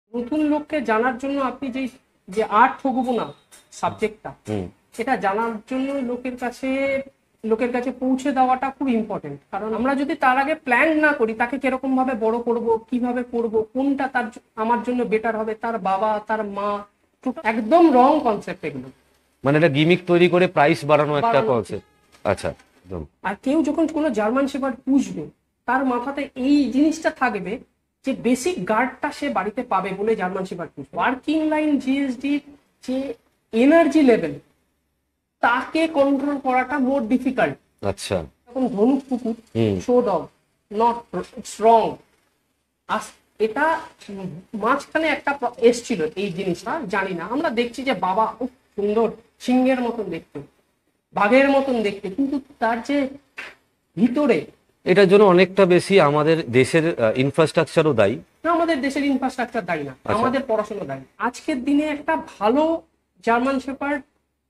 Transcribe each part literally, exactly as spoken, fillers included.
নতুন লোককে জানার জন্য আপনি যে যে আর্ট ঠকবো না সাবজেক্টটা, এটা জানার জন্য লোকের কাছে লোকের কাছে পৌঁছে দেওয়াটা খুব ইম্পর্টেন্ট। কারণ আমরা যদি তার আগে প্ল্যান না করি তাকে কিরকম ভাবে বড় করব, কিভাবে করব, কোনটা তার জ- আমার জন্য বেটার হবে, তার বাবা তার মা, তো একদম রং কনসেপ্ট এগুলো। মানে এটা গিমিক তৈরি করে প্রাইস বাড়ানো একটা বাড়ানো। কনসেপ্ট। আচ্ছা, একদম। আর কেউ যখন কোনো জার্মান শেপার্ড পুষবে তার মাথাতে এই জিনিসটা থাকবে যে বেসিক গার্ডটা সে বাড়িতে পাবে বলে জার্মান শেপার্ড পুষবে। ওয়ার্কিং লাইন জিএসডি যে এনার্জি লেভেল, তাকে কন্ট্রোল করাটা মোর ডিফিকাল্ট। আচ্ছা। এখন ধনুক কুকুর, হুম। শো ডগ, নট স্ট্রং, এটা উম মাঝখানে একটা প্র- এসছিল এই জিনিসটা, জানি না, আমরা দেখছি যে বাবা খুব সুন্দর সিংহের মতন দেখতে, বাঘের মতন দেখতে, কিন্তু তার যে ভিতরে এটার জন্য অনেকটা বেশি আমাদের দেশের ইনফ্রাস্ট্রাকচারও দায়ী। না, আমাদের দেশের ইনফ্রাস্ট্রাকচার দায়ী না, আচ্ছা। আমাদের পড়াশোনা দায়ী। আজকের দিনে একটা ভালো German shepherd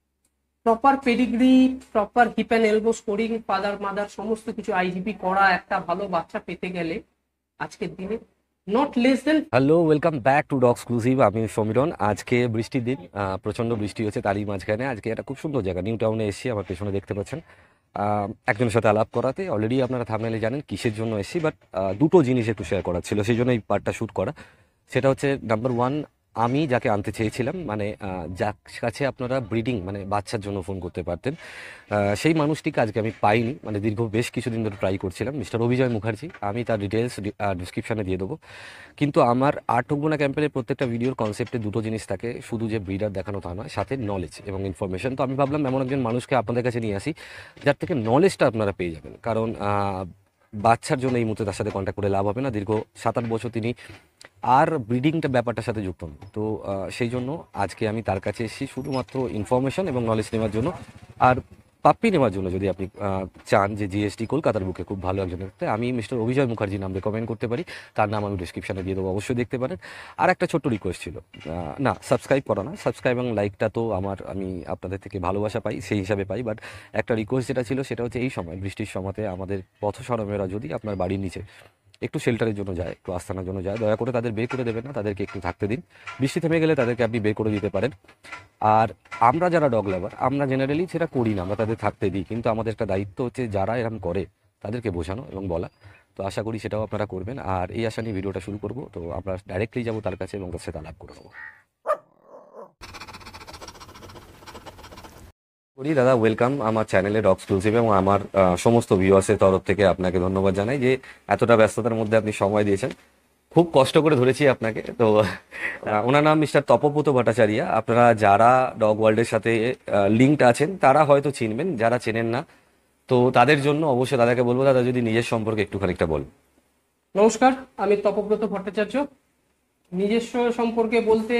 proper pedigree, proper hip and elbow scoring, father mother সমস্ত কিছু আইজিপি করা একটা ভালো বাচ্চা পেতে গেলে আজকের দিনে not less than. Hello, welcome back to Dog Exclusive. আমি সমীরণ। আজকে বৃষ্টির দিন, আহ, প্রচণ্ড বৃষ্টি হচ্ছে, তারই মাঝখানে আজকে একটা খুব সুন্দর জায়গা নিউ টাউনে এসেছি। আমার পেছনে দেখতে পাচ্ছেন আহ, একজনের সাথে আলাপ করাতে। অলরেডি আপনারা থাম্বনেলে জানেন কিসের জন্য এসেছি, বাট দুটো জিনিস একটু শেয়ার করার ছিল, সেই জন্য এই পার্টটা শ্যুট করা। সেটা হচ্ছে নাম্বার ওয়ান, আমি যাকে আনতে চেয়েছিলাম, মানে আহ, যার কাছে আপনারা ব্রিডিং মানে বাচ্চার জন্য ফোন করতে পারতেন, আহ, সেই মানুষটিকে আজকে আমি পাইনি। মানে দীর্ঘ বেশ কিছুদিন ধরে ট্রাই করছিলাম, মিস্টার অভিজয় মুখার্জি। আমি তার ডিটেলস ডিসক্রিপশানে দিয়ে দেবো। কিন্তু আমার আট ঠকবোনা ক্যাম্পেনের প্রত্যেকটা ভিডিওর কনসেপ্টে দুটো জিনিস থাকে, শুধু যে ব্রিডার দেখানো তা নয়, সাথে নলেজ এবং ইনফরমেশন। তো আমি ভাবলাম এমন একজন মানুষকে আপনাদের কাছে নিয়ে আসি যার থেকে নলেজটা আপনারা পেয়ে যাবেন। কারণ আহ, বাচ্চার জন্য এই মুহূর্তে তার সাথে কন্ট্যাক্ট করে লাভ হবে না। দীর্ঘ সাত আট বছর তিনি আর ব্রিডিংটা ব্যাপারটার সাথে যুক্ত নন। তো আহ, সেই জন্য আজকে আমি তার কাছে এসেছি শুধুমাত্র ইনফরমেশন এবং নলেজ নেওয়ার জন্য। আর পাপ্পি নেওয়ার জন্য যদি আপনি আহ, চান যে জিএসটি কলকাতার বুকে খুব ভালো একজন দেখতে, আমি মিস্টার অভিজয় মুখার্জি নাম রেকমেন্ড করতে পারি। তার নাম আমি ডিসক্রিপশনে দিয়ে দেবো, অবশ্যই দেখতে পারেন। আর একটা ছোট্ট রিকোয়েস্ট ছিল, আহ, না সাবস্ক্রাইব করা না, সাবস্ক্রাইব এবং লাইকটা তো আমার, আমি আপনাদের থেকে ভালোবাসা পাই সেই হিসাবে পাই, বাট একটা রিকোয়েস্ট যেটা ছিল সেটা হচ্ছে এই সময় বৃষ্টির সময়তে আমাদের পথসরমেরা যদি আপনার বাড়ির নিচে একটু শেল্টারের জন্য যায়, একটু আস্থানার জন্য যায়, দয়া করে তাদের বের করে দেবেন না, তাদেরকে একটু থাকতে দিন। বৃষ্টি থেমে গেলে তাদেরকে আপনি বের করে দিতে পারেন। আর আমরা যারা ডগ লাভার, আমরা জেনারেলি সেটা করি না, আমরা তাদের থাকতে দিই, কিন্তু আমাদের একটা দায়িত্ব হচ্ছে যারা এরকম করে তাদেরকে বোঝানো এবং বলা। তো আশা করি সেটাও আপনারা করবেন। আর এই আশা নিয়ে ভিডিওটা শুরু করব। তো আমরা ডাইরেক্টলি যাবো তার কাছে এবং তার সাথে আলাপ করে নেবো। করি দাদা, ওয়েলকাম আমার চ্যানেলে ডগ এক্সক্লুসিভ, এবং আমার আহ, সমস্ত ভিউয়ার্সের তরফ থেকে আপনাকে ধন্যবাদ জানাই যে এতটা ব্যস্ততার মধ্যে আপনি সময় দিয়েছেন। খুব কষ্ট করে ধরেছি আপনাকে। তো আহ, ওনার নাম মিস্টার তপব্রত ভট্টাচার্য। আপনারা যারা ডগ ওয়ার্ল্ডের সাথে লিঙ্কড আছেন তারা হয়তো চিনবেন, যারা চেনেন না তো তাদের জন্য অবশ্যই দাদাকে বলবো, দাদা যদি নিজের সম্পর্কে একটু খানিকটা বল। নমস্কার, আমি তপব্রত ভট্টাচার্য। নিজস্ব সম্পর্কে বলতে,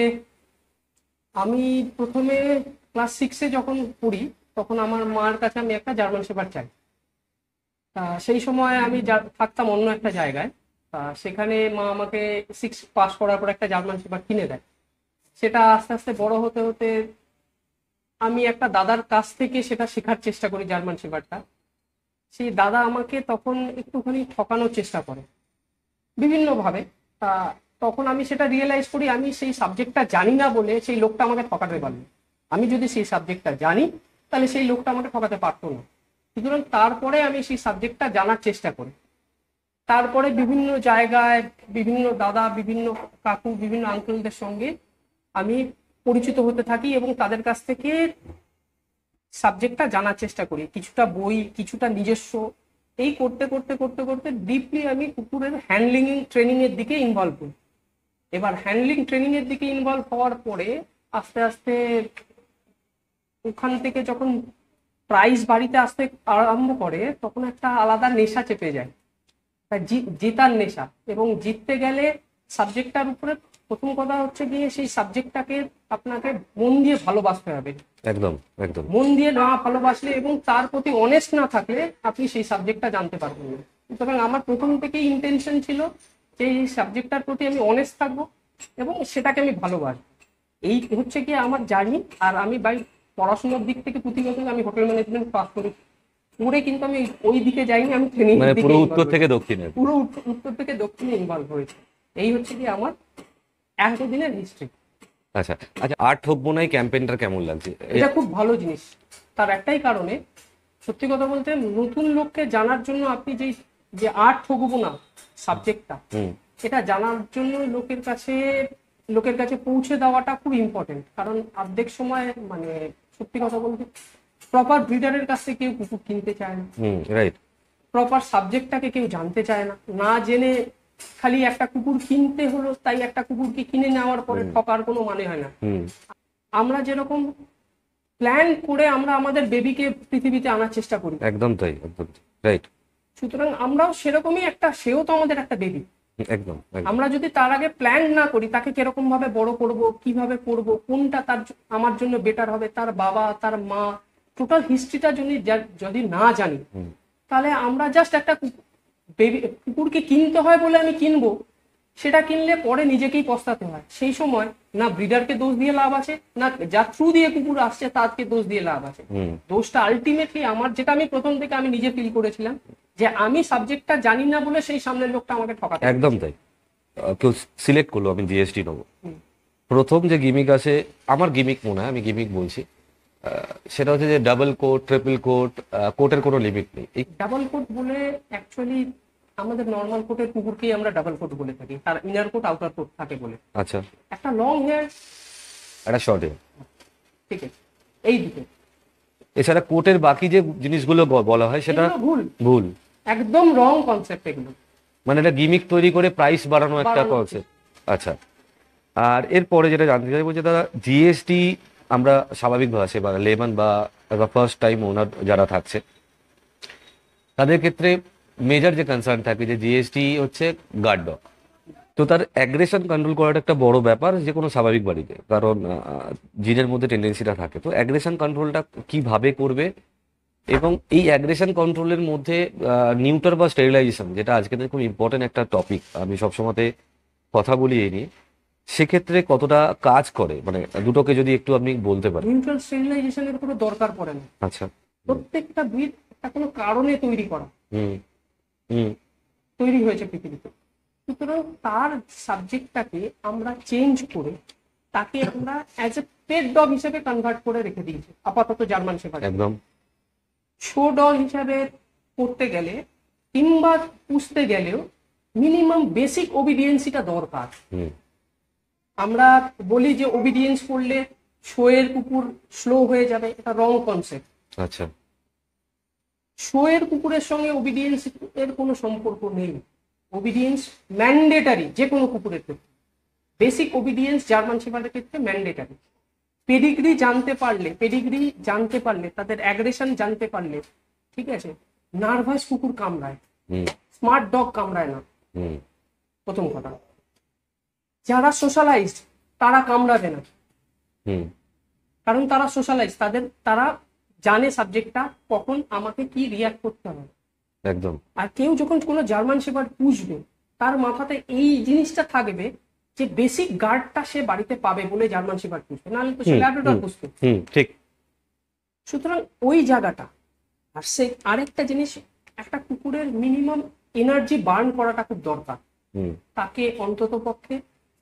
আমি প্রথমে ক্লাস সিক্সে যখন পড়ি তখন আমার মার কাছে আমি একটা জার্মান শেপার্ড চাই। তা সেই সময় আমি যা- থাকতাম অন্য একটা জায়গায়। তা সেখানে মা আমাকে সিক্স পাস করার পর একটা জার্মান শেপার্ড কিনে দেয়। সেটা আস্তে আস্তে বড় হতে হতে আমি একটা দাদার কাছ থেকে সেটা শেখার চেষ্টা করি জার্মান শেপার্ডটা। সেই দাদা আমাকে তখন একটুখানি ঠকানোর চেষ্টা করে বিভিন্নভাবে। তা তখন আমি সেটা রিয়েলাইজ করি আমি সেই সাবজেক্টটা জানি না বলে সেই লোকটা আমাকে ঠকাতে পারলো। আমি যদি সেই সাবজেক্টটা জানি তাহলে সেই লোকটা আমাকে ঠকাতে পারতো না। সুতরাং তারপরে আমি সেই সাবজেক্টটা জানার চেষ্টা করি। তারপরে বিভিন্ন জায়গায় বিভিন্ন দাদা, বিভিন্ন কাকু, বিভিন্ন আঙ্কেলদের সঙ্গে আমি পরিচিত হতে থাকি এবং তাদের কাছ থেকে সাবজেক্টটা জানার চেষ্টা করি, কিছুটা বই, কিছুটা নিজস্ব। এই করতে করতে করতে করতে ডিপলি আমি কুকুরের হ্যান্ডলিং ট্রেনিং এর দিকে ইনভলভ হই। এবার হ্যান্ডলিং ট্রেনিং এর দিকে ইনভলভ হওয়ার পরে আস্তে আস্তে ওখান থেকে যখন প্রাইজ বাড়িতে আসতে আরম্ভ করে তখন একটা আলাদা নেশা চেপে যায়, তা জি- জেতার নেশা। এবং জিততে গেলে সাবজেক্টটার উপরে প্রথম কথা হচ্ছে গিয়ে সেই সাবজেক্টটাকে আপনাকে মন দিয়ে ভালোবাসতে হবে। একদম, একদম। মন দিয়ে না ভালোবাসলে এবং তার প্রতি অনেস্ট না থাকলে আপনি সেই সাবজেক্টটা জানতে পারবেন না। সুতরাং আমার প্রথম থেকেই ইন্টেনশন ছিল যে এই সাবজেক্টটার প্রতি আমি অনেস্ট থাকবো এবং সেটাকে আমি ভালোবাসবো। এই হচ্ছে কি আমার জার্নি। আর আমি বাই পড়াশোনার দিক থেকে পুঁথিগত আমি হোটেল ম্যানেজমেন্ট পাস করি, পড়ে কিন্তু আমি ওই দিকে যাইনি, আমি ট্রেনিং মানে দিকে পুরো involve উত্তর হয়েছি। থেকে দক্ষিণে। পুরো উত্তর উত্তর থেকে দক্ষিণে ইনভলভ হয়েছে। এই হচ্ছে কি আমার এতদিনের হিস্ট্রি। আচ্ছা আচ্ছা, আর ঠকবো না এই ক্যাম্পেইনটা কেমন লাগছে? এটা খুব ভালো জিনিস, তার একটাই কারণে, সত্যি কথা বলতে নতুন লোককে জানার জন্য আপনি যে যে আর্ট ঠকবো না সাবজেক্টটা, হুম এটা জানার জন্য লোকের কাছে লোকের কাছে পৌঁছে দেওয়াটা খুব ইম্পর্টেন্ট। কারণ অর্ধেক সময় মানে সত্যি কথা বলতে প্রপার ব্রিডারের কাছ থেকে কেউ কুকুর কিনতে চায় না, হুম রাইট। প্রপার সাবজেক্টটাকে কেউ জানতে চায় না, না জেনে খালি একটা কুকুর কিনতে হলো তাই একটা কুকুরকে কিনে নেওয়ার পরে ঠকার কোনো মানে হয় না। হুম আমরা যেরকম প্ল্যান করে আমরা আমাদের বেবিকে পৃথিবীতে আনার চেষ্টা করি, একদম তাই, একদম রাইট। সুতরাং আমরাও সেরকমই একটা, সেও তো আমাদের একটা বেবি। একদম একদম। আমরা যদি তার আগে প্ল্যান না করি তাকে কিরকম ভাবে বড় করব, কিভাবে করব, কোনটা তার জ- আমার জন্য বেটার হবে, তার বাবা তার মা টোটাল হিস্ট্রিটা যদি যা- যদি না জানি, হুম তাহলে আমরা জাস্ট একটা কুকুর বেবি কুকুরকে কিনতে হয় বলে আমি কিনবো, সেটা কিনলে পরে নিজেকেই পস্তাতে হয়। সেই সময় না ব্রিডারকে দোষ দিয়ে লাভ আছে, না যার থ্রু দিয়ে কুকুর আসছে তাকে দোষ দিয়ে লাভ আছে। হুম দোষটা আলটিমেটলি আমার, যেটা আমি প্রথম থেকে আমি নিজে ফিল করেছিলাম যে আমি সাবজেক্টটা জানি না বলে সেই সামনের লোকটা আমাকে ঠকাতে। একদম তাই। আহ, কেউ সিলেক্ট করলো আমি জিএসটি নেবো, হুম। প্রথম যে গিমিক আছে, আমার গিমিক মনে হয়, আমি গিমিক বলছি, আহ, সেটা হচ্ছে যে ডাবল কোট, ট্রিপল কোট, কোটের কোনো লিমিট নেই। এই ডাবল কোট বলে অ্যাকচুয়ালি আমাদের নর্মাল কোটের কুকুরকেই আমরা ডাবল কোট বলে থাকি, তার ইনার কোট আউটার কোট থাকে বলে। আচ্ছা, একটা লং হেয়ার, একটা শর্ট হেয়ার, ঠিক আছে, এই দুটো, এছাড়া কোটের বাকি যে জিনিসগুলো ব- বলা হয় সেটা এগুলো ভুল, ভুল। একদম রং কনসেপ্ট এগুলো। মানে এটা গিমিক তৈরি করে প্রাইস বাড়ানো একটা বাড়ানো কনসেপ্ট। আচ্ছা, আর এরপরে যেটা জানতে চাইবো যে দাদা, জিএসটি আমরা স্বাভাবিক ভাষে বা লেমান বা ফার্স্ট টাইম ওনার যারা থাকছে তাদের ক্ষেত্রে মেজর যে কনসার্ন থাকে যে জিএসটি হচ্ছে গার্ড ডগ, তো তার অ্যাগ্রেশন কন্ট্রোল করাটা একটা বড় ব্যাপার যে কোনো স্বাভাবিক বাড়িতে, কারণ জিনের মধ্যে টেন্ডেন্সিটা থাকে। তো অ্যাগ্রেশন কন্ট্রোলটা কিভাবে করবে, এবং এই অ্যাগ্রেশন কন্ট্রোলের মধ্যে নিউটার বা স্টেরিলাইজেশন, যেটা আজকে খুব ইম্পর্টেন্ট একটা টপিক, আমি সবসময়তে কথা বলি এই নিয়ে, সেক্ষেত্রে কতটা কাজ করে, মানে দুটোকে যদি একটু আপনি বলতে পারেন। নিউট্রাল স্টেরিলাইজেশনের কোনো দরকার পড়ে না, আচ্ছা। প্রত্যেকটা ব্রিড একটা কোনো কারণে তৈরি করা, হুম হুম তৈরি হয়েছে পৃথিবীতে। সুতরাং তার সাবজেক্টটাকে আমরা চেঞ্জ করে তাকে আমরা অ্যাজ এ পেট ডগ হিসেবে কনভার্ট করে রেখে দিয়েছি আপাতত জার্মান শেফার্ড। একদম। শো ডগ হিসাবে করতে গেলে কিংবা পুষতে গেলেও মিনিমাম বেসিক ওবিডিয়েন্সিটা দরকার। হুম আমরা বলি যে ওবিডিয়েন্স করলে শোয়ের কুকুর স্লো হয়ে যাবে, এটা রং কনসেপ্ট। আচ্ছা। শোয়ের কুকুরের সঙ্গে ওবিডিয়েন্স এর কোনো সম্পর্ক নেই। ওবিডিয়েন্স ম্যান্ডেটারি যে কোনো কুকুরের ক্ষেত্রে, বেসিক ওবিডিয়েন্স জার্মান শেফার্ডের ক্ষেত্রে ম্যান্ডেটারি। পেডিগ্রি জানতে পারলে পেডিগ্রি জানতে পারলে তাদের অ্যাগ্রেশন জানতে পারলে, ঠিক আছে, নার্ভাস কুকুর কামড়ায়, হুম স্মার্ট ডগ কামড়ায় না, হুম প্রথম কথা। যারা সোশ্যালাইজড তারা কামড়াবে না, হুম কারণ তারা সোশ্যালাইজ, তাদের তারা জানে সাবজেক্টটা কখন আমাকে কি রিয়াক্ট করতে হবে। একদম। আর কেউ যখন কোনো জার্মান শেফার্ড পুষবে তার মাথাতে এই জিনিসটা থাকবে যে বেসিক গার্ডটা সে বাড়িতে পাবে বলে জার্মান শেফার্ড পুষবে, নাহলে তো সে হুম, ল্যাব্রাডর হুম। পুষবে। হুম ঠিক। সুতরাং ওই জায়গাটা, আর সে আরেকটা জিনিস, একটা কুকুরের মিনিমাম এনার্জি বার্ন করাটা খুব দরকার। হুম তাকে অন্তত পক্ষে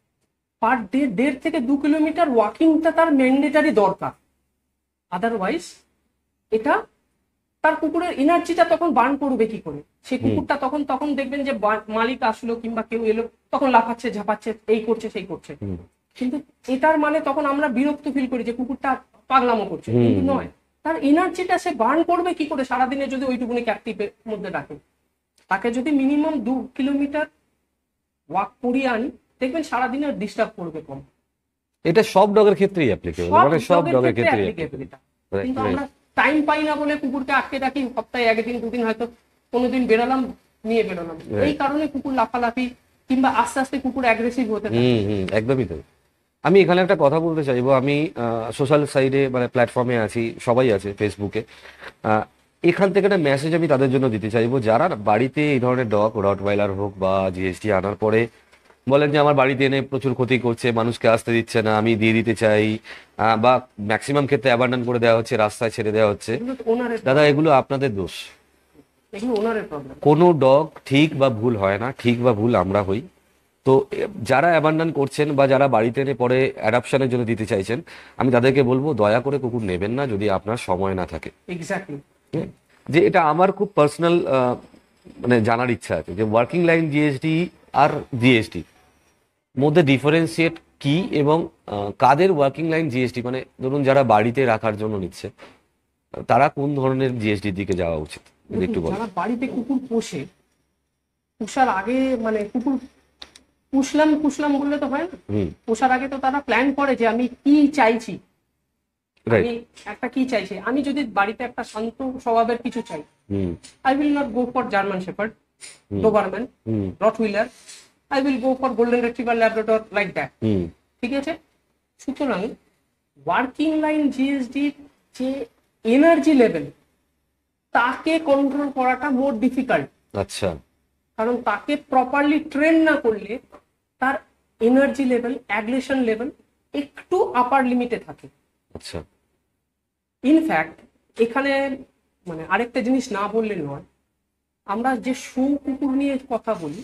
পার ডে দেড় থেকে দু কিলোমিটার ওয়াকিংটা তার ম্যান্ডেটারি দরকার। আদারওয়াইজ এটা তার কুকুরের এনার্জিটা তখন বার্ন করবে কি করে? সে কুকুরটা তখন তখন দেখবেন যে বা- মালিক আসলো কিংবা কেউ এলো তখন লাফাচ্ছে ঝাপাচ্ছে, এই করছে সেই করছে, হুম কিন্তু এটার মানে তখন আমরা বিরক্ত ফিল করি যে কুকুরটা পাগলামো করছে, হুম, কিন্তু হুম। নয়। তার এনার্জিটা সে বার্ন করবে কি করে সারাদিনে যদি ওইটুকুনি ক্যাপটিভের মধ্যে রাখে? তাকে যদি মিনিমাম দু কিলোমিটার ওয়াক করিয়ে আনি, দেখবেন সারাদিনে ডিস্টার্ব করবে কম। এটা সব ডগের ক্ষেত্রেই অ্যাপ্লিকেবল, সব মানে সব ডগের ডগের ক্ষেত্রে ক্ষেত্রেই applicable এটা। Right, কিন্তু right. আমরা টাইম পাই না বলে কুকুরকে আটকে রাখি, সপ্তাহে একদিন দুদিন হয়তো কোনোদিন বেরালাম নিয়ে বেরোলাম, এই কারণে কুকুর লাফালাফি কিংবা আস্তে আস্তে কুকুর অ্যাগ্রেসিভ হতে থাকে। হুম হুম একদমই তাই। আমি এখানে একটা কথা বলতে চাইবো, আমি সোশ্যাল সাইডে মানে প্ল্যাটফর্মে আছি, সবাই আছে ফেসবুকে, আহ, এখান থেকে একটা মেসেজ আমি তাদের জন্য দিতে চাইবো যারা বাড়িতে এই ধরনের ডগ, রটওয়াইলার হোক বা জিএসটি আনার পরে বলেন যে আমার বাড়িতে এনে প্রচুর ক্ষতি করছে, মানুষকে আসতে দিচ্ছে না, আমি দিয়ে দিতে চাই, আহ, বা ম্যাক্সিমাম ক্ষেত্রে অ্যাবান্ডন করে দেওয়া হচ্ছে, রাস্তায় ছেড়ে দেওয়া হচ্ছে। এগুলো তো ওনারের, দাদা এগুলো আপনাদের দোষ। এগুলো ওনারের প্রবলেম। কোনো ডগ ঠিক বা ভুল হয় না, ঠিক বা ভুল আমরা হই। তো এ, যারা অ্যাবান্ডন করছেন বা যারা বাড়িতে এনে পরে অ্যাডাপশনের জন্য দিতে চাইছেন, আমি তাদেরকে বলবো দয়া করে কুকুর নেবেন না যদি আপনার সময় না থাকে। এক্স্যাক্টলি। হ্যাঁ? যে এটা আমার খুব পার্সোনাল মানে জানার ইচ্ছা আছে যে ওয়ার্কিং লাইন জিএসডি আর জিএসডি মধ্যে ডিফারেন্সিয়েট কি, এবং আহ, কাদের ওয়ার্কিং লাইন জিএসডি, মানে ধরুন যারা বাড়িতে রাখার জন্য নিচ্ছে তারা কোন ধরনের জিএসডির দিকে যাওয়া উচিত যদি একটু বলেন। যারা বাড়িতে কুকুর পোষে, পোষার আগে মানে কুকুর পুষলাম পুষলাম বললে তো হয় না। হুম। পোষার আগে তো তারা প্ল্যান করে যে আমি কি চাইছি, রাইট। আমি একটা কি চাইছি। আমি যদি বাড়িতে একটা শান্ত স্বভাবের কিছু চাই, hmm. I will not go for German shepherd, hmm. Doberman, hmm. Rottweiler. I will go for golden retriever, Labrador, like that. Hmm. ঠিক আছে। সুতরাং ওয়ার্কিং লাইন জিএসডির যে এনার্জি লেভেল, তাকে কন্ট্রোল করাটা মোর ডিফিকাল্ট। আচ্ছা। কারণ তাকে প্রপারলি ট্রেন না করলে তার এনার্জি লেভেল, অ্যাগ্রেশন লেভেল একটু আপার লিমিটে থাকে। আচ্ছা। ইনফ্যাক্ট এখানে মানে আরেকটা জিনিস না বললে নয়, আমরা যে শো কুকুর নিয়ে কথা বলি,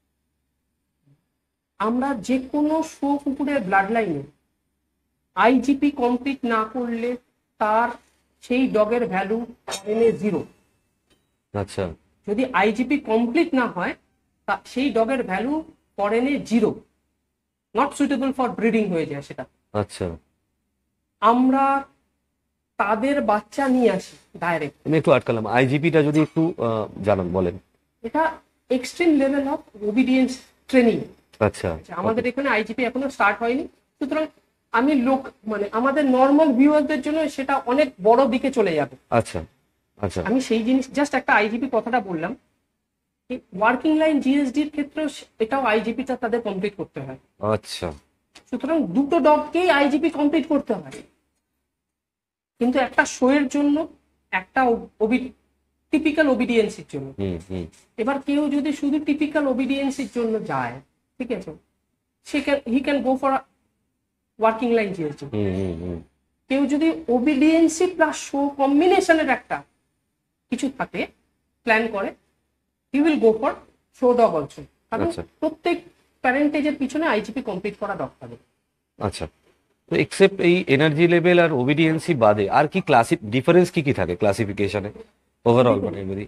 আমরা যে কোনো শো কুকুরের ব্লাড লাইনে আইজিপি কমপ্লিট না করলে তার সেই ডগের ভ্যালু এনে জিরো। আচ্ছা। যদি আইজিপি কমপ্লিট না হয় তা সেই ডগের ভ্যালু ফরেনে zero, not suitable for breeding হয়ে যায় সেটা। আচ্ছা। আমরা তাদের বাচ্চা নিয়ে আসি ডাইরেক্ট। আমি একটু আটকালাম, আইজিপিটা যদি একটু আহ, জানান বলেন। এটা extreme level of obedience training. আচ্ছা। আমাদের এখানে আইজিপি এখনো স্টার্ট হয়নি, সুতরাং আমি লোক মানে আমাদের নর্মাল ভিউয়ারদের জন্য সেটা অনেক বড় দিকে চলে যাবে। আচ্ছা। আচ্ছা। আমি সেই জিনিস জাস্ট একটা আইজিপি কথাটা বললাম। ওয়ার্কিং লাইন জিএসডির ক্ষেত্রেও এটাও আইজিপিটা তাদের কমপ্লিট করতে হয়। আচ্ছা। সুতরাং দুটো ডগকেই আইজিপি কমপ্লিট করতে হয়, কিন্তু একটা শো এর জন্য, একটা টিপিক্যাল ওবিডিয়েন্সির জন্য। হুম। হুম। এবার কেউ যদি শুধু টিপিক্যাল ওবিডিয়েন্সির জন্য যায়, ঠিক আছে, সে can he can go for working line GSD. Hmm. Hmm. Hmm. কেউ যদি ওবিডিয়েন্সি প্লাস শো কম্বিনেশনের একটা কিছু থাকে প্ল্যান করে, he will go for show dog also. কারণ আচ্ছা। প্রত্যেক প্যারেন্টেজের পিছনে আইজিপি কমপ্লিট করা ডগ থাকে। আচ্ছা। তো এক্সেপ্ট এই এনার্জি লেভেল আর ওবিডিয়েন্সি বাদে আর কি ক্লাসি ডিফারেন্স কি কি থাকে ক্লাসিফিকেশনে ওভারঅল, মানে যদি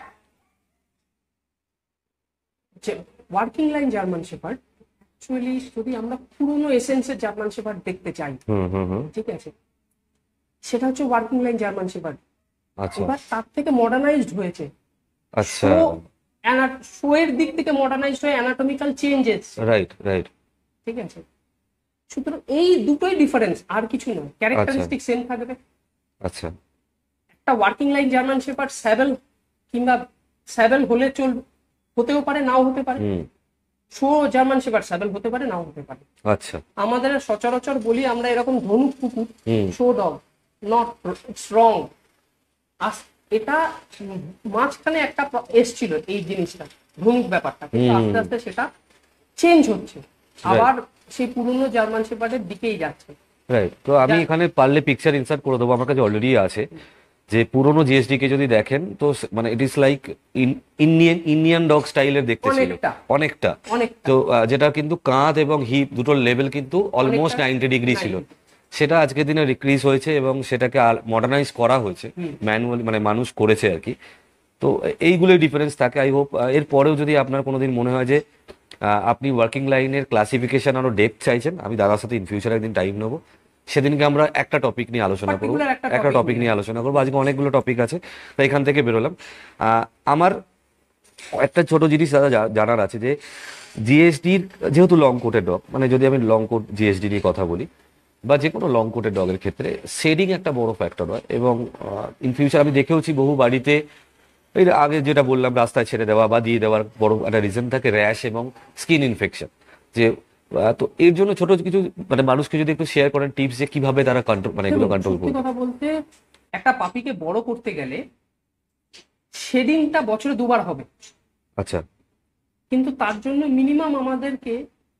working line German shepherd actually যদি আমরা পুরোনো এসেন্সের জার্মান শেপার্ড দেখতে চাই, হুম। হুম। হুম। ঠিক আছে, সেটা হচ্ছে ওয়ার্কিং লাইন জার্মান শেপার্ড। আচ্ছা। এবার তার থেকে মডার্নাইজড হয়েছে, আচ্ছা। শো এর দিক থেকে মডার্নাইজড হয়ে অ্যানাটমিক্যাল চেঞ্জ এসেছে। রাইট। রাইট। ঠিক আছে। সুতরাং এই দুটোই ডিফারেন্স, আর কিছু নয়। ক্যারেক্টারিস্টিক সেম থাকবে। আচ্ছা। একটা working line German shepherd sable কিংবা স্যাবেল হলে চল হতেও পারে, নাও হতে পারে। হুম। শো জার্মান শেপার্ড স্যাবেল হতে পারে, নাও হতে পারে। আচ্ছা। আমাদের সচরাচর বলি আমরা এরকম ধনুক কুকুর, হুম। Show dog, not strong. এটা মাঝখানে একটা প্র- এসছিল এই জিনিসটা, ধনুক ব্যাপারটা, কিন্তু হুম। আস্তে আস্তে সেটা চেঞ্জ হচ্ছে, আবার সেই পুরনো জার্মান শেপার্ডের দিকেই যাচ্ছে। রাইট। তো আমি যা- এখানে পারলে পিকচার ইনসার্ট করে দেবো, আমার কাছে অলরেডি আছে। যে পুরোনো জিএসডি কে যদি দেখেন তো স- মানে it is like Indian Indian dog স্টাইলের দেখতে ছিল অনেকটা। অনেকটা। অনেকটা। তো আহ, যেটা কিন্তু কাঁধ এবং হিপ দুটোর লেভেল কিন্তু অলমোস্ট অনেকটা নাইনটি ডিগ্রি ছিল, ninety। সেটা আজকের দিনে রিক্রিজ হয়েছে এবং সেটাকে মডার্নাইজ করা হয়েছে, ম্যানুয়াল মানে মানুষ করেছে আর কি। তো এইগুলোই ডিফারেন্স থাকে। আই হোপ এর পরেও যদি আপনার কোনোদিন মনে হয় যে আহ, আপনি ওয়ার্কিং লাইনের ক্লাসিফিকেশন আরো ডেপথ চাইছেন, আমি দাদার সাথে ইন ফিউচার একদিন টাইম নেবো, সেদিনকে আমরা একটা টপিক নিয়ে আলোচনা করবো, Particular একটা একটা topic টপিক নিয়ে আলোচনা করবো। আজকে অনেকগুলো টপিক আছে, তাই এখান থেকে বেরোলাম। আহ, আমার একটা ছোট জিনিস দাদা জা- জানার আছে যে জিএসডির যেহেতু লং কোটের ডগ, মানে যদি আমি লং কোট জিএসডি নিয়ে কথা বলি বা যে কোনো লং কোটের ডগের ক্ষেত্রে শেডিং একটা বড় ফ্যাক্টর হয়, এবং ইন ফিউচার আমি দেখেওছি বহু বাড়িতে এই আগে যেটা বললাম রাস্তায় ছেড়ে দেওয়া বা দিয়ে দেওয়ার বড় একটা রিজন থাকে র্যাশ এবং স্কিন ইনফেকশন। যে আহ, তো এর জন্য ছোট কিছু মানে মানুষকে যদি একটু শেয়ার করেন টিপস যে কিভাবে তারা কন্ট্রোল মানে এগুলো দেখুন, কন্ট্রোল সত্যি করবে। কথা বলতে একটা পাপিকে বড় করতে গেলে শেডিংটা বছরে দুবার হবে, আচ্ছা। কিন্তু তার জন্য মিনিমাম আমাদেরকে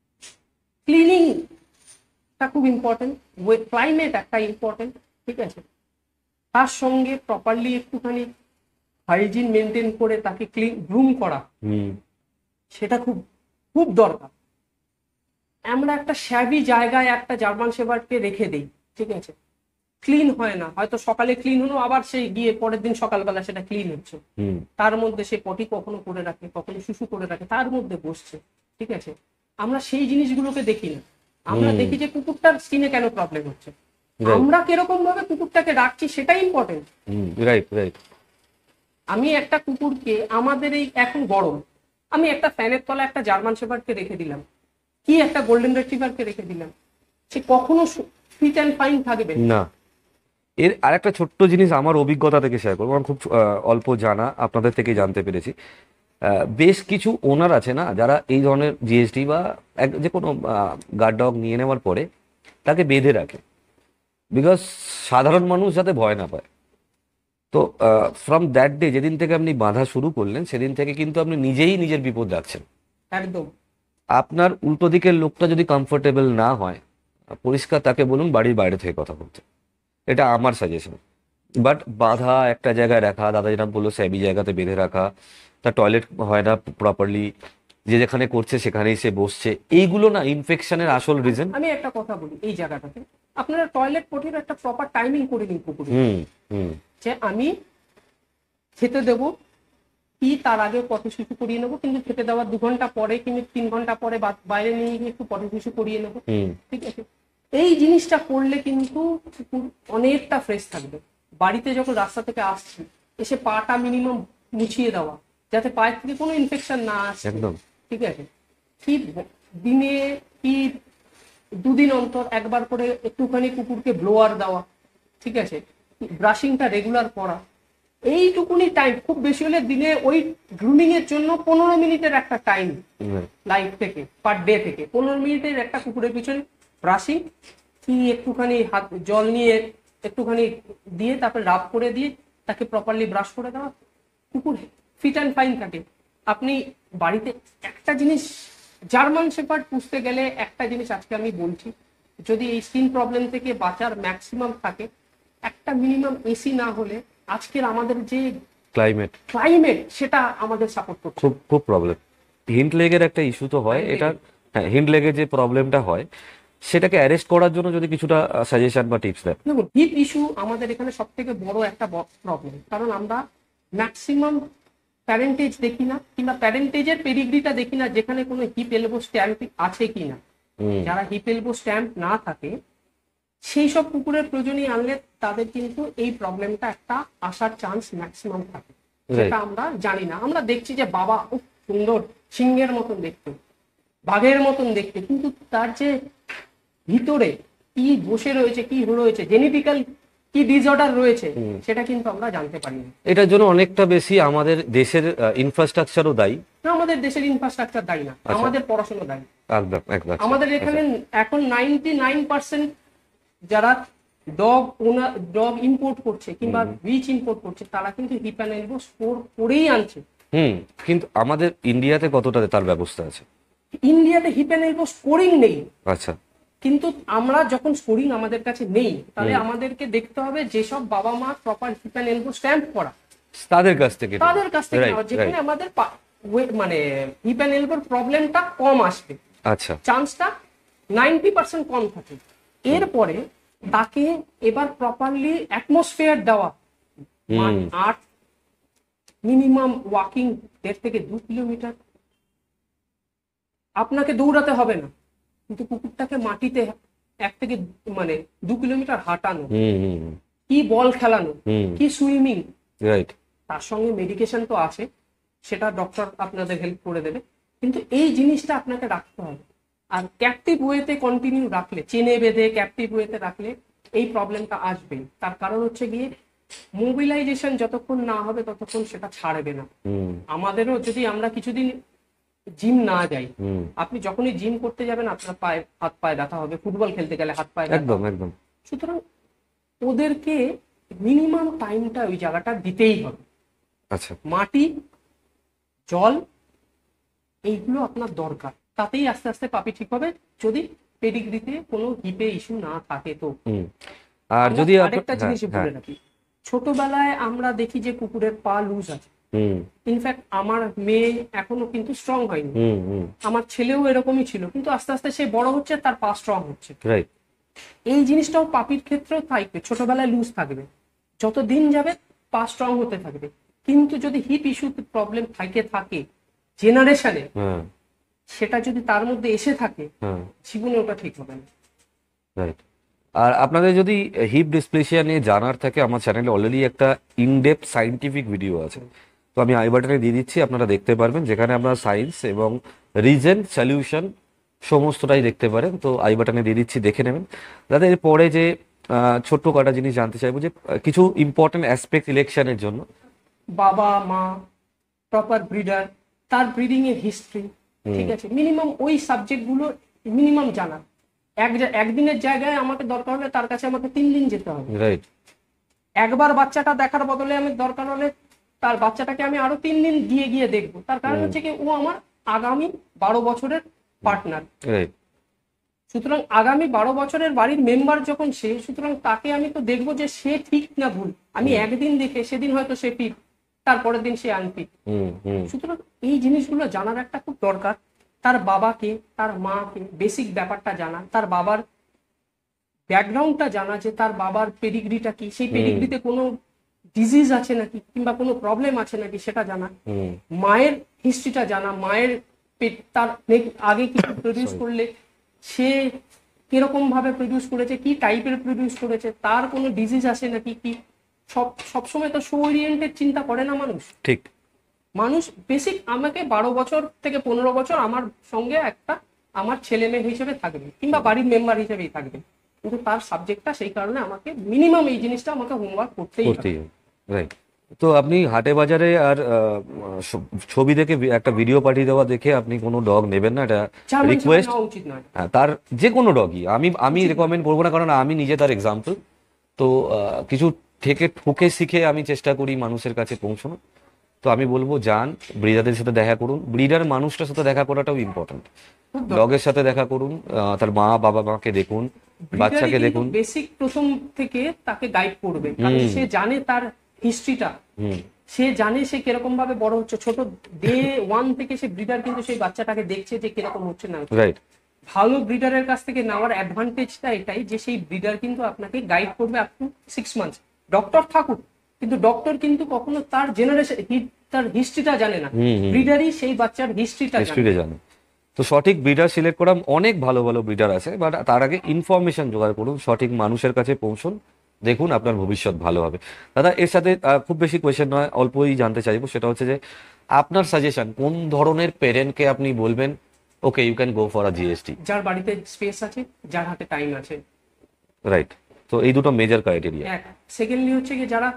ক্লিনিংটা খুব ইম্পর্টেন্ট, ক্লাইমেট একটা ইম্পর্টেন্ট, ঠিক আছে, তার সঙ্গে প্রপারলি একটুখানি হাইজিন মেনটেন করে তাকে ক্লিন গ্রুম করা, হুম। সেটা খুব খুব দরকার। আমরা একটা শ্যাবি জায়গায় একটা জার্মান শেপার্ডকে রেখে দিই, ঠিক আছে, ক্লিন হয় না, হয়তো সকালে ক্লিন হলো, আবার সেই গিয়ে পরের দিন সকালবেলা সেটা ক্লিন হচ্ছে, হুম তার মধ্যে সে পটি কখনো করে রাখে, কখনো শুশু করে রাখে, তার মধ্যে বসছে, ঠিক আছে। আমরা সেই জিনিসগুলোকে দেখি না, আমরা হুম দেখি যে কুকুরটার স্কিনে কেন প্রবলেম হচ্ছে, রাইট আমরা কিরকম ভাবে কুকুরটাকে রাখছি সেটাই ইম্পর্টেন্ট। হুম রাইট রাইট আমি একটা কুকুরকে, আমাদের এই এখন গরম, আমি একটা ফ্যানের তলায় একটা জার্মান শেপার্ডকে রেখে দিলাম, কি একটা গোল্ডেন রিট্রিভারকে রেখে দিলাম, সে কখনো ফিট অ্যান্ড ফাইন থাকবে না। না। এর আরেকটা ছোট্ট জিনিস আমার অভিজ্ঞতা থেকে শেয়ার করবো, আমার খুব আহ, অল্প জানা, আপনাদের থেকে জানতে পেরেছি। আহ, বেশ কিছু ওনার আছে না যারা এই ধরনের জিএসটি বা এক যে কোনো গার্ড ডগ নিয়ে নেওয়ার পরে তাকে বেঁধে রাখে, বিকজ সাধারণ মানুষ যাতে ভয় না পায়। তো ফ্রম দ্যাট ডে, যেদিন থেকে আপনি বাঁধা শুরু করলেন সেদিন থেকে কিন্তু আপনি নিজেই নিজের বিপদ রাখছেন। একদম। আপনার উল্টো দিকের লোকটা যদি কমফোর্টেবল না হয়, পরিষ্কার তাকে বলুন বাড়ির বাইরে থেকে কথা বলতে, এটা আমার সাজেশন। বাট বাঁধা একটা জায়গায় রাখা, দাদা যেরকম বললো স্যাবি জায়গাতে বেঁধে রাখা, তার টয়লেট হয় না প্রপারলি, যে যেখানে করছে সেখানেই সে বসছে, এইগুলো না ইনফেকশনের আসল রিজন। আমি একটা কথা বলি এই জায়গাটাতে, আপনারা টয়লেট পটির একটা প্রপার টাইমিং করে নিন কুকুরের, হুম হুম যে আমি খেতে দেবো কি তার আগে পটি শিশু করিয়ে নেবো, কিন্তু খেতে দেওয়ার দু ঘন্টা পরে কিংবা তিন ঘন্টা পরে বা- বাইরে নিয়ে গিয়ে একটু পটি শিশু করিয়ে নেবো, হুম ঠিক আছে। এই জিনিসটা করলে কিন্তু কুকুর অনেকটা ফ্রেশ থাকবে। বাড়িতে যখন রাস্তা থেকে আসছি, এসে পাটা মিনিমাম মুছিয়ে দেওয়া, যাতে পায়ের থেকে কোনো ইনফেকশন না আসে, একদম। ঠিক আছে। কি ব- দিনে কি দুদিন অন্তর একবার করে একটুখানি কুকুরকে ব্লোয়ার দেওয়া, ঠিক আছে, ব্রাশিংটা রেগুলার করা, এইটুকুনি টাইম, খুব বেশি হলে দিনে ওই গ্রুমিং এর জন্য পনেরো মিনিটের একটা টাইম হুম, লাইফ থেকে, পার ডে থেকে পনেরো মিনিটের একটা কুকুরের পিছনে ব্রাশিং, কি একটুখানি হাত জল নিয়ে একটুখানি দিয়ে তারপরে রাব করে দিয়ে তাকে প্রপারলি ব্রাশ করে দেওয়া, কুকুর ফিট অ্যান্ড ফাইন থাকে। আপনি বাড়িতে একটা জিনিস, জার্মান শেপার্ড পুষতে গেলে একটা জিনিস আজকে আমি বলছি, যদি এই স্কিন প্রবলেম থেকে বাঁচার ম্যাক্সিমাম থাকে, একটা মিনিমাম এসি না হলে আজকের আমাদের যে ক্লাইমেট ক্লাইমেট সেটা আমাদের সাপোর্ট করছে। খুব খুব প্রবলেম। হিন্ড লেগের একটা ইস্যু তো হয় Hind এটা। leg-এর। হ্যাঁ, হিন্ড লেগের যে প্রবলেমটা হয় সেটাকে অ্যারেস্ট করার জন্য যদি কিছুটা সাজেশন বা টিপস দেন। দেখুন, হিপ ইস্যু আমাদের এখানে সব থেকে বড় একটা প্রবলেম, কারণ আমরা ম্যাক্সিমাম প্যারেন্টেজ দেখি না, কিংবা প্যারেন্টেজের পেডিগ্রিটা দেখি না যেখানে কোনো হিপ এলবো স্ট্যাম্প আছে কিনা। হুম যারা হিপ এলবো স্ট্যাম্প না থাকে সেই সব কুকুরের প্রয়োজনই আনলে তাদের কিন্তু এই প্রবলেমটা একটা আসার চান্স ম্যাক্সিমাম থাকে, যেটা আমরা জানি না। আমরা দেখছি যে বাবা খুব সুন্দর সিংহের মতন দেখতে, বাঘের মতন দেখতে, কিন্তু তার যে ভিতরে কি বসে রয়েছে, কি রয়েছে, জেনেটিক্যাল কি ডিসঅর্ডার রয়েছে, সেটা কিন্তু আমরা জানতে পারি না। এটার জন্য অনেকটা বেশি আমাদের দেশের ইনফ্রাস্ট্রাকচারও দায়ী। না, আমাদের দেশের ইনফ্রাস্ট্রাকচার দায়ী না, আমাদের পড়াশোনা দায়ী। একদম একদম। আমাদের এখানে এখন নাইনটি নাইন পার্সেন্ট যারা ডগ ওনার ডগ ইম্পোর্ট করছে কিংবা রিচ ইম্পোর্ট করছে, তারা কিন্তু হিপ অ্যান্ড এলবো স্কোর করেই আনছে। হুম কিন্তু আমাদের ইন্ডিয়াতে কতটা তার ব্যবস্থা আছে? ইন্ডিয়াতে হিপ অ্যান্ড এলবো স্কোরিং নেই। আচ্ছা। কিন্তু আমরা যখন স্কোরিং আমাদের কাছে নেই, তাহলে আমাদেরকে দেখতে হবে যেসব বাবা মা proper hip and elbow stamp করা, তাদের কাছ থেকে তাদের কাছ থেকে Right, নেওয়া, যেখানে right. আমাদের পা- ওয়ে- মানে হিপ অ্যান্ড এলবোর প্রবলেমটা কম আসবে, আচ্ছা। চান্সটা নাইনটি পার্সেন্ট কম থাকে। এরপরে তাকে এবার প্রপারলি অ্যাটমসফিয়ার দেওয়া, হুম আট মিনিমাম ওয়াকিং দেড় থেকে দু কিলোমিটার, আপনাকে দৌড়াতে হবে না, কিন্তু কুকুরটাকে মাটিতে এক থেকে মানে দু কিলোমিটার হাঁটানো, হুম হুম কি বল খেলানো, হুম কি সুইমিং, রাইট। তার সঙ্গে মেডিকেশন তো আছে, সেটা ডক্টর আপনাদের হেল্প করে দেবে, কিন্তু এই জিনিসটা আপনাকে রাখতে হবে। আর ক্যাপটিভ ওয়েতে কন্টিনিউ রাখলে, চেনে বেঁধে ক্যাপটিভ ওয়েতে রাখলে এই প্রবলেমটা আসবেই। তার কারণ হচ্ছে গিয়ে মোবিলাইজেশন যতক্ষণ না হবে ততক্ষণ সেটা ছাড়বে না। হুম আমাদেরও যদি আমরা কিছুদিন জিম না যাই, হুম আপনি যখনই জিম করতে যাবেন আপনার পায়ে হাত পায়ে ব্যথা হবে, ফুটবল খেলতে গেলে হাত পায়ে ব্যথা একদম হবে। একদম। সুতরাং ওদেরকে মিনিমাম টাইমটা ওই জায়গাটা দিতেই হবে। আচ্ছা। মাটি, জল, এইগুলো আপনার দরকার, তাতেই আস্তে আস্তে পাপি ঠিক হবে, যদি পেডিগ্রিতে কোনো হিপে ইস্যু না থাকে তো। হুম আর যদি আমরা আপ- আরেকটা হ্যাঁ, জিনিস বলে হ্যাঁ, রাখি, ছোটবেলায় আমরা দেখি যে কুকুরের পা লুজ আছে, হুম ইনফ্যাক্ট আমার মেয়ে এখনো কিন্তু স্ট্রং হয়নি, হুম হুম আমার ছেলেও এরকমই ছিল, কিন্তু আস্তে আস্তে সে বড় হচ্ছে, তার পা স্ট্রং হচ্ছে। রাইট এই জিনিসটাও পাপির ক্ষেত্রেও থাকবে, ছোটবেলায় লুজ থাকবে, যত দিন যাবে পা স্ট্রং হতে থাকবে। কিন্তু যদি হিপ ইস্যু প্রবলেম থাকে থাকে জেনারেশনে, হ্যাঁ সেটা যদি তার মধ্যে এসে থাকে, হ্যাঁ জীবনে ওটা ঠিক হবে না। রাইট। আর আপনাদের যদি হিপ ডিসপ্লেসিয়া নিয়ে জানার থাকে, আমার চ্যানেলে অলরেডি একটা ইনডেপথ সাইন্টিফিক ভিডিও আছে, তো আমি আই বাটনে দিয়ে দিচ্ছি, আপনারা দেখতে পারবেন, যেখানে আমরা সায়েন্স এবং রিজন সলিউশন সমস্তটাই দেখতে পারেন। তো আই বাটনে দিয়ে দিচ্ছি, দেখে নেবেন। দাদা এরপরে যে আহ, ছোট্ট কটা জিনিস জানতে চাইবো, যে আহ, কিছু ইম্পর্টেন্ট অ্যাসপেক্ট ইলেকশনের জন্য। বাবা মা, প্রপার ব্রিডার, তার ব্রিডিং এর হিস্ট্রি, ঠিক আছে, মিনিমাম ওই সাবজেক্টগুলো মিনিমাম জানা। এক জা- একদিনের জায়গায় আমাকে দরকার হলে তার কাছে আমাকে তিন দিন যেতে হবে। রাইট একবার বাচ্চাটা দেখার বদলে আমি দরকার হলে তার বাচ্চাটাকে আমি আরো তিন দিন গিয়ে গিয়ে দেখবো। তার কারণ হচ্ছে কি, ও আমার আগামী বারো বছরের পার্টনার। রাইট সুতরাং আগামী বারো বছরের বাড়ির মেম্বার যখন সে, সুতরাং তাকে আমি তো দেখবো যে সে ঠিক না ভুল। আমি একদিন দেখে সেদিন হয়তো সে ঠিক, তারপরের দিন সে আনফিট। হুম হুম সুতরাং এই জিনিসগুলো জানার একটা খুব দরকার। তার বাবাকে, তার মাকে বেসিক ব্যাপারটা জানা, তার বাবার ব্যাকগ্রাউন্ডটা জানা, যে তার বাবার পেডিগ্রিটা কি, সেই পেডিগ্রিতে কোনো ডিজিজ আছে নাকি কিংবা কোনো প্রবলেম আছে নাকি সেটা জানা, হুম মায়ের হিস্ট্রিটা জানা, মায়ের পেট তার নেক- আগে কি প্রডিউস করলে সে কিরকম ভাবে প্রডিউস করেছে, কি টাইপের প্রডিউস করেছে, তার কোনো ডিজিজ আছে নাকি কি। সব সবসময় তো শো ওরিয়েন্টেড চিন্তা করে না মানুষ। ঠিক মানুষ বেসিক আমাকে বারো বছর থেকে পনেরো বছর আমার সঙ্গে একটা আমার ছেলে মেয়ে হিসেবে থাকবে কিংবা বাড়ির মেম্বার হিসেবেই থাকবে, কিন্তু তার সাবজেক্টটা সেই কারণে আমাকে মিনিমাম এই জিনিসটা আমাকে হোমওয়ার্ক করতেই হবে। করতেই রাইট। তো আপনি হাটে বাজারে আর আহ, ছ- ছবি দেখে ভি- একটা ভিডিও পাঠিয়ে দেওয়া দেখে আপনি কোনো ডগ নেবেন না, এটা জার্মান শেফার্ড রিকোয়েস্ট। নেওয়া উচিত নয়। হ্যাঁ, তার যে কোনো ডগই আমি আমি রেকমেন্ড করবো না, কারণ আমি নিজে তার এক্সাম্পল। তো আহ, কিছু থেকে ঠকে শিখে আমি চেষ্টা করি মানুষের কাছে পৌঁছানো। তো আমি বলবো যান, ব্রিডারদের সাথে দেখা করুন, ব্রিডার মানুষটার সাথে দেখা করাটাও ইম্পর্টেন্ট। খুব দরকার। ডগের সাথে দেখা করুন, আহ, তার মা বাবা মাকে দেখুন, ব্রিডারই বাচ্চাকে কিন্তু দেখুন। বেসিক প্রথম থেকে তাকে গাইড করবে, কারণ হুম সে জানে তার হিস্ট্রিটা, হুম সে জানে সে কিরকম ভাবে বড় হচ্ছে। ছোট ডে ওয়ান থেকে সে ব্রিডার কিন্তু সেই বাচ্চাটাকে দেখছে যে কিরকম হচ্ছে না হচ্ছে। রাইট ভালো ব্রিডারের কাছ থেকে নেওয়ার অ্যাডভান্টেজটা এটাই যে সেই ব্রিডার কিন্তু আপনাকে গাইড করবে up to six months. Doctor থাকুক, কিন্তু ডক্টর কিন্তু কখনো তার জেনারেশন তার হিস্ট্রিটা জানে না, হুম হুম ব্রিডারই সেই বাচ্চার হিস্ট্রিটা জানে। হিস্ট্রিতে জানো। তো সঠিক ব্রিডার সিলেক্ট করা, অনেক ভালো ভালো ব্রিডার আছে, বাট তার আগে ইনফরমেশন জোগাড় করুন, সঠিক মানুষের কাছে পৌঁছুন, দেখুন আপনার ভবিষ্যৎ ভালো হবে। দাদা এর সাথে আহ, খুব বেশি কোয়েশ্চেন নয়, অল্পই জানতে চাইবো, সেটা হচ্ছে যে আপনার সাজেশন কোন ধরনের পেরেন্টকে আপনি বলবেন okay you can go for a GSD. যার বাড়িতে স্পেস আছে, যার হাতে টাইম আছে, রাইট। তো এই দুটো মেজর ক্রাইটেরিয়া। এক। সেকেন্ডলি হচ্ছে কি, যারা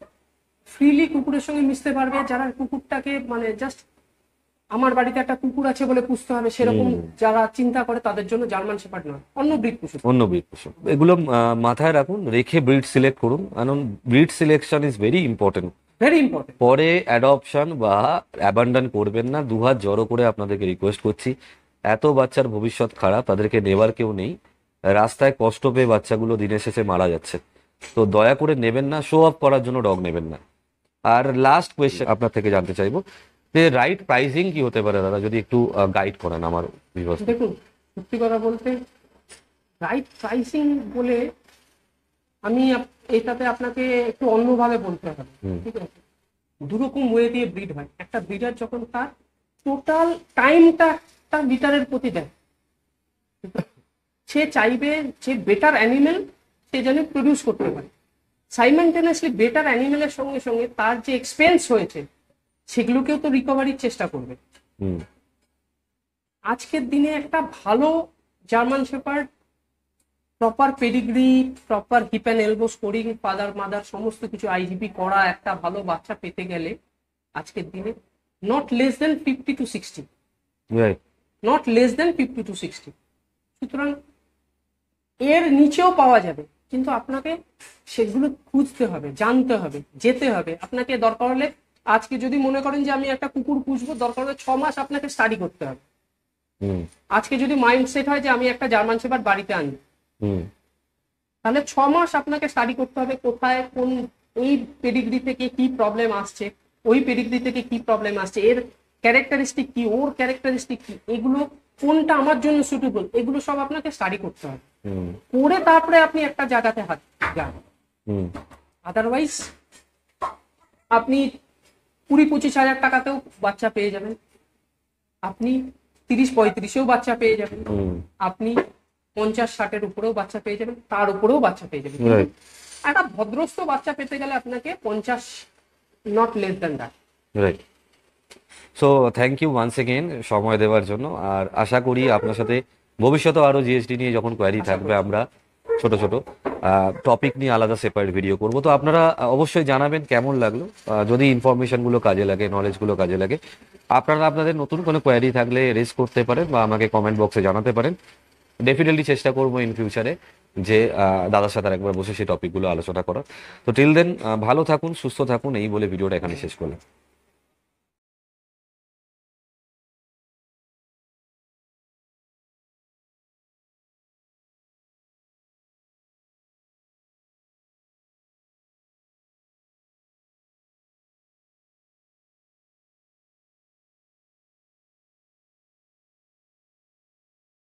ফ্রিলি কুকুরের সঙ্গে মিশতে পারবে, যারা কুকুরটাকে মানে জাস্ট আমার বাড়িতে একটা কুকুর আছে বলে পুষতে হবে সেরকম যারা চিন্তা করে, তাদের জন্য জার্মান শেপার্ড নয়, অন্য ব্রিড পুষুন। অন্য ব্রিড পশু, এগুলো আহ, মাথায় রাখুন, রেখে ব্রিড সিলেক্ট করুন, কারণ breed selection is very important. Very important. পরে অ্যাডপশন বা অ্যাবান্ডন করবেন না, দুহাত জড়ো করে আপনাদেরকে রিকোয়েস্ট করছি। এত বাচ্চার ভবিষ্যৎ খারাপ, তাদেরকে নেবার কেউ নেই, রাস্তায় কষ্ট পেয়ে বাচ্চাগুলো দিনের শেষে মারা যাচ্ছে। তো দয়া করে নেবেন না, শো অফ করার জন্য ডগ নেবেন না। আর লাস্ট কোয়েশ্চেন আপনার থেকে জানতে চাইবো, যে রাইট প্রাইসিং কি হতে পারে দাদা, যদি একটু গাইড করেন আমার ভিউয়ার্স। দেখুন, সত্যি কথা বলতে রাইট প্রাইসিং বলে আমি আপ- এটাতে আপনাকে একটু অন্যভাবে বলতে হবে। ঠিক আছে, দুরকম ওয়ে দিয়ে ব্রিড হয়। একটা ব্রিডার যখন তার টোটাল টাইমটা তার লিটারের প্রতি দেয়, সে চাইবে যে বেটার অ্যানিমেল সে যেন প্রডিউস করতে পারে। সাইমেন্টেনিয়াসলি বেটার অ্যানিমেলের সঙ্গে সঙ্গে তার যে এক্সপেন্স হয়েছে সেগুলোকেও তো রিকভারির চেষ্টা করবে। হুম আজকের দিনে একটা ভালো German shepherd, proper pedigree, proper hip and elbow scoring, father mother সমস্ত কিছু আইজিপি করা একটা ভালো বাচ্চা পেতে গেলে আজকের দিনে not less than fifty to sixty, right not less than fifty to sixty. সুতরাং এর নিচেও পাওয়া যাবে, কিন্তু আপনাকে সেগুলো খুঁজতে হবে, জানতে হবে, যেতে হবে। আপনাকে দরকার হলে আজকে যদি মনে করেন যে আমি একটা কুকুর পুষবো, দরকার হলে ছ মাস আপনাকে স্টাডি করতে হবে। হুম আজকে যদি মাইন্ড সেট হয় যে আমি একটা জার্মান শেপার্ড বাড়িতে আনবো, হুম তাহলে ছ মাস আপনাকে স্টাডি করতে হবে কোথায় কোন এই পেডিগ্রি থেকে কি প্রবলেম আসছে, ওই পেডিগ্রি থেকে কি প্রবলেম আসছে, এর ক্যারেক্টারিস্টিক কি, ওর ক্যারেক্টারিস্টিক কি, এগুলো কোনটা আমার জন্য সুটেবল, এগুলো সব আপনাকে স্টাডি করতে হবে। হুম করে তারপরে আপনি একটা জায়গাতে হাত যান। হুম আদারওয়াইজ আপনি কুড়ি পঁচিশ হাজার টাকাতেও বাচ্চা পেয়ে যাবেন, আপনি তিরিশ পঁয়ত্রিশেও বাচ্চা পেয়ে যাবেন, হুম আপনি পঞ্চাশ ষাটের উপরেও বাচ্চা পেয়ে যাবেন, তার উপরেও বাচ্চা পেয়ে যাবেন। রাইট একটা ভদ্রস্থ বাচ্চা পেতে গেলে আপনাকে পঞ্চাশ, not less than that. Right. So thank you once again সময় দেওয়ার জন্য। আর আশা করি আপনার সাথে ভবিষ্যতে আরো জিএসটি নিয়ে যখন কোয়ারি থাকবে আমরা ছোট ছোট টপিক নিয়ে আলাদা সেপারেট ভিডিও করব। তো আপনারা আহ, অবশ্যই জানাবেন কেমন লাগলো। আহ, যদি ইনফরমেশনগুলো কাজে লাগে, নলেজগুলো কাজে লাগে, আপনারা আপনাদের নতুন কোনো কোয়ারি থাকলে রেজ করতে পারেন বা আমাকে কমেন্ট বক্সে জানাতে পারেন। ডেফিনেটলি চেষ্টা করবো ইন ফিউচারে যে আহ, দাদার সাথে আর একবার বসে সেই টপিকগুলো আলোচনা করার। তো টিল দেন ভালো থাকুন, সুস্থ থাকুন, এই বলে ভিডিওটা এখানে শেষ করলাম।